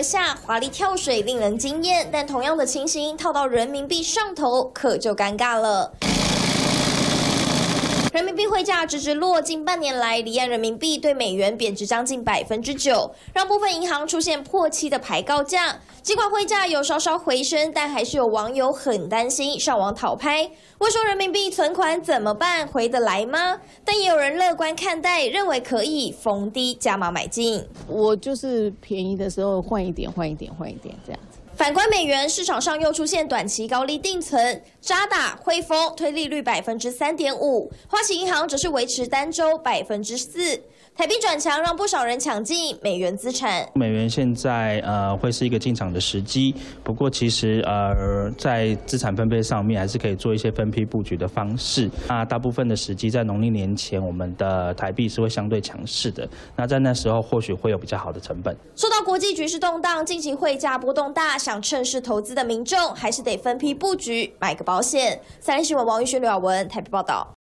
下，华丽跳水令人惊艳，但同样的情形套到人民币上头，可就尴尬了。 人民币汇价直直落，近半年来，离岸人民币对美元贬值将近9%，让部分银行出现破7的抬高价。尽管汇价有稍稍回升，但还是有网友很担心，上网讨拍，问说人民币存款怎么办，回得来吗？但也有人乐观看待，认为可以逢低加码买进。 我就是便宜的时候换一点，换一点，换一点这样子。 反观美元，市场上又出现短期高利定存，渣打、汇丰推利率3.5%，花旗银行则是维持单周4%。台币转强，让不少人抢进美元资产。 美元现在会是一个进场的时机，不过其实在资产分配上面还是可以做一些分批布局的方式。那大部分的时机在农历年前，我们的台币是会相对强势的。那在那时候或许会有比较好的成本。 受到国际局势动荡，近期汇价波动大，想趁势投资的民众还是得分批布局，买个保险。3立新闻王玉轩、刘雅文台北报道。